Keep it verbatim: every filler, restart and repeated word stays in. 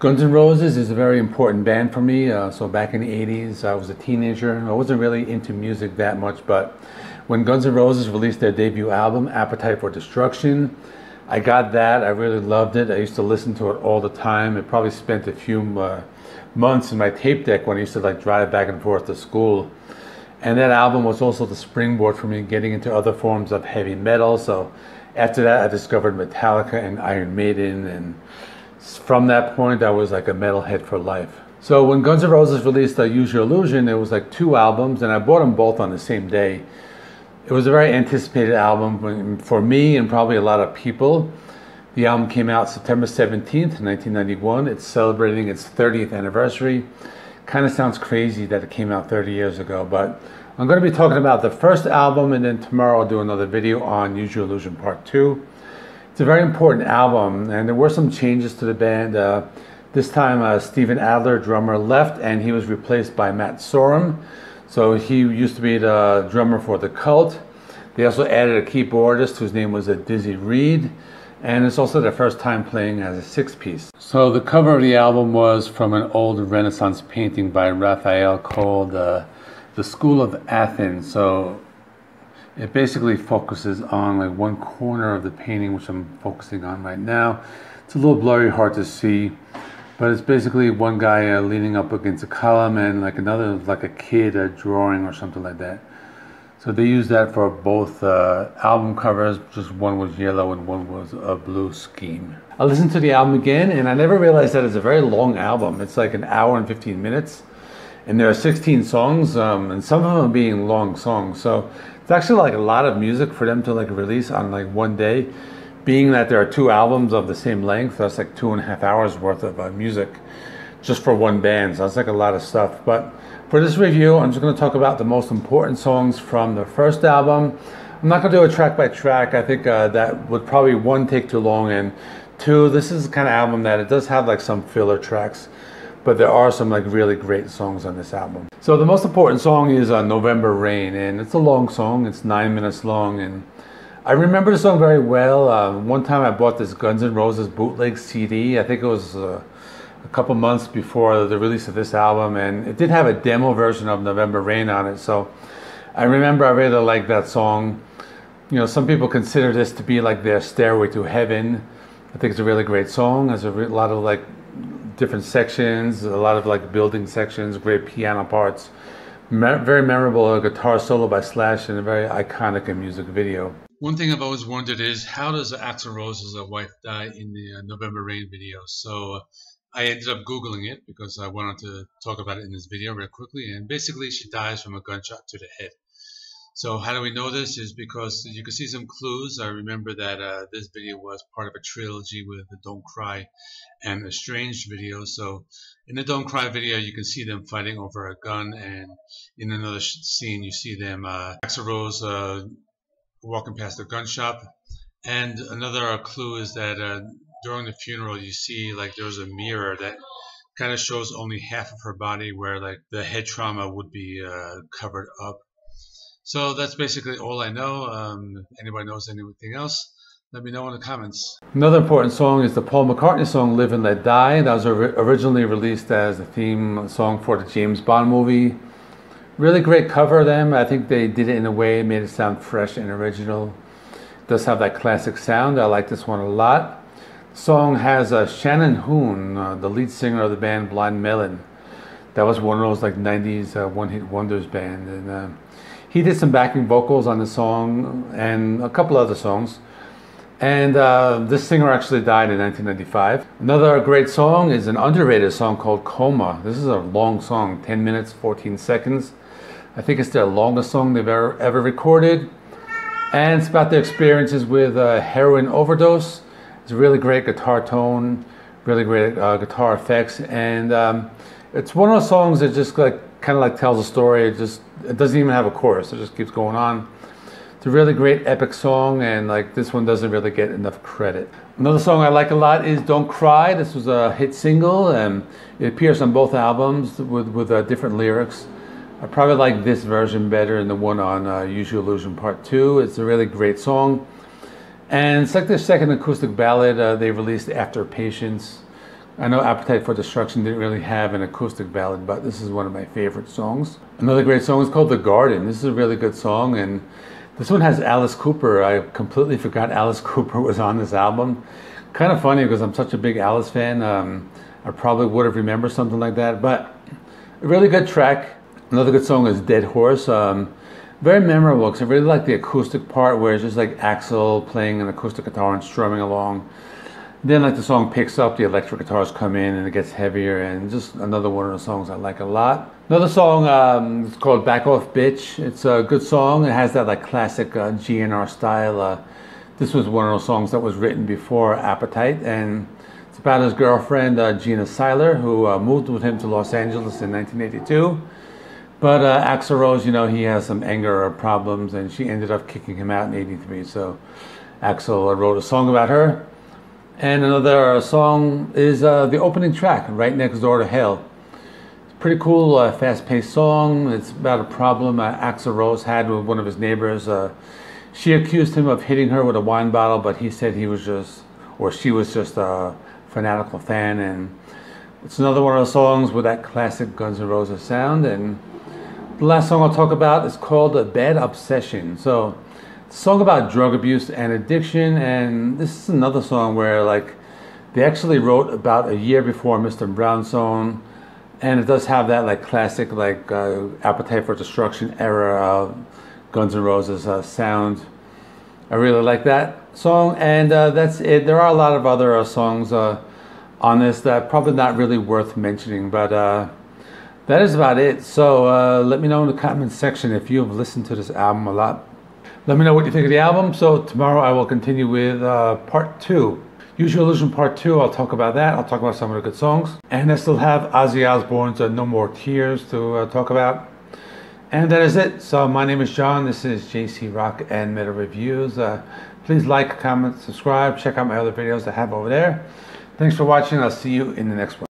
Guns N' Roses is a very important band for me. Uh, so back in the eighties, I was a teenager. I wasn't really into music that much, but when Guns N' Roses released their debut album, Appetite for Destruction, I got that. I really loved it. I used to listen to it all the time. It probably spent a few uh, months in my tape deck when I used to like drive back and forth to school. And that album was also the springboard for me getting into other forms of heavy metal. So after that, I discovered Metallica and Iron Maiden, and from that point, I was like a metalhead for life. So when Guns N' Roses released uh, Use Your Illusion, it was like two albums, and I bought them both on the same day. It was a very anticipated album for me and probably a lot of people. The album came out September seventeenth, nineteen ninety-one. It's celebrating its thirtieth anniversary. Kind of sounds crazy that it came out thirty years ago, but I'm going to be talking about the first album, and then tomorrow I'll do another video on Use Your Illusion Part two. It's a very important album, and there were some changes to the band. Uh, this time uh, Steven Adler, drummer, left, and he was replaced by Matt Sorum. So he used to be the drummer for The Cult. They also added a keyboardist whose name was uh, Dizzy Reed, and it's also their first time playing as a six-piece. So the cover of the album was from an old Renaissance painting by Raphael called uh, The School of Athens. So it basically focuses on like one corner of the painting, which I'm focusing on right now. It's a little blurry, hard to see, but it's basically one guy uh, leaning up against a column and like another, like a kid uh, drawing or something like that. So they used that for both uh, album covers, just one was yellow and one was a blue scheme. I listened to the album again, and I never realized that it's a very long album. It's like an hour and fifteen minutes, and there are sixteen songs, um, and some of them being long songs. So it's actually like a lot of music for them to like release on like one day. Being that there are two albums of the same length, that's like two and a half hours worth of uh, music just for one band. So that's like a lot of stuff. But for this review, I'm just going to talk about the most important songs from the first album. I'm not going to do a track by track. I think uh, that would probably, one, take too long, and two, this is the kind of album that it does have like some filler tracks, but there are some like really great songs on this album. So the most important song is uh, November Rain, and it's a long song. It's nine minutes long, and I remember the song very well. Uh, one time I bought this Guns N' Roses bootleg C D. I think it was uh, a couple months before the release of this album, and it did have a demo version of November Rain on it. So I remember I really liked that song. You know, some people consider this to be like their Stairway to Heaven. I think it's a really great song. There's a lot of like different sections, a lot of like building sections, great piano parts, Me very memorable uh, guitar solo by Slash, and a very iconic uh, music video. One thing I've always wondered is, how does Axl Rose's uh, wife die in the uh, November Rain video? So uh, I ended up Googling it because I wanted to talk about it in this video real quickly, and basically she dies from a gunshot to the head. So how do we know this? Is because you can see some clues. I remember that uh, this video was part of a trilogy with the Don't Cry and Estranged video. So in the Don't Cry video, you can see them fighting over a gun, and in another scene you see them, uh, Axl Rose uh, walking past the gun shop. And another uh, clue is that uh, during the funeral you see like there's a mirror that kind of shows only half of her body, where like the head trauma would be uh, covered up. So that's basically all I know. Um, if anybody knows anything else, let me know in the comments. Another important song is the Paul McCartney song Live and Let Die. That was or originally released as the theme song for the James Bond movie. Really great cover of them. I think they did it in a way, made it sound fresh and original. It does have that classic sound. I like this one a lot. The song has uh, Shannon Hoon, uh, the lead singer of the band Blind Melon. That was one of those like nineties uh, one-hit wonders band. And uh, he did some backing vocals on the song and a couple other songs. And uh, this singer actually died in nineteen ninety-five. Another great song is an underrated song called Coma. This is a long song, ten minutes, fourteen seconds. I think it's their longest song they've ever, ever recorded. And it's about their experiences with uh, heroin overdose. It's a really great guitar tone, really great uh, guitar effects. And um, it's one of those songs that just like kind of like tells a story. It just, it doesn't even have a chorus. It just keeps going on. It's a really great epic song, and like this one doesn't really get enough credit. Another song I like a lot is Don't Cry. This was a hit single, and it appears on both albums with, with uh, different lyrics. I probably like this version better than the one on uh, Use Your Illusion Part two. It's a really great song. And it's like their second acoustic ballad uh, they released after Patience, I know Appetite for Destruction didn't really have an acoustic ballad, but this is one of my favorite songs. Another great song is called The Garden. This is a really good song, and this one has Alice Cooper. I completely forgot Alice Cooper was on this album. Kind of funny because I'm such a big Alice fan. Um, I probably would have remembered something like that, but a really good track. Another good song is Dead Horse. Um, very memorable because I really like the acoustic part where it's just like Axl playing an acoustic guitar and strumming along. Then like the song picks up, the electric guitars come in and it gets heavier, and just another one of the songs I like a lot. Another song um, it's called Back Off Bitch. It's a good song. It has that like classic uh, G N R style. Uh, this was one of those songs that was written before Appetite, and it's about his girlfriend uh, Gina Seiler, who uh, moved with him to Los Angeles in nineteen eighty-two. But uh, Axl Rose, you know, he has some anger problems, and she ended up kicking him out in eighty-three. So Axl wrote a song about her. And another song is uh, the opening track, Right Next Door to Hell. It's a pretty cool, uh, fast-paced song. It's about a problem uh, Axl Rose had with one of his neighbors. Uh, she accused him of hitting her with a wine bottle, but he said he was just, or she was just a fanatical fan. And it's another one of those songs with that classic Guns N' Roses sound. And the last song I'll talk about is called A Bad Obsession. So, it's a song about drug abuse and addiction, and this is another song where like they actually wrote about a year before Mister Brownstone, and it does have that like classic like uh, Appetite for Destruction era uh, Guns N' Roses uh, sound. I really like that song, and uh, that's it. There are a lot of other uh, songs uh, on this that are probably not really worth mentioning, but uh, that is about it. So uh, let me know in the comments section if you have listened to this album a lot. Let me know what you think of the album. So tomorrow I will continue with uh, part two. Use Your Illusion part two. I'll talk about that. I'll talk about some of the good songs. And I still have Ozzy Osbourne's uh, No More Tears to uh, talk about. And that is it. So my name is John. This is J C Rock and Metal Reviews. Uh, please like, comment, subscribe. Check out my other videos I have over there. Thanks for watching. I'll see you in the next one.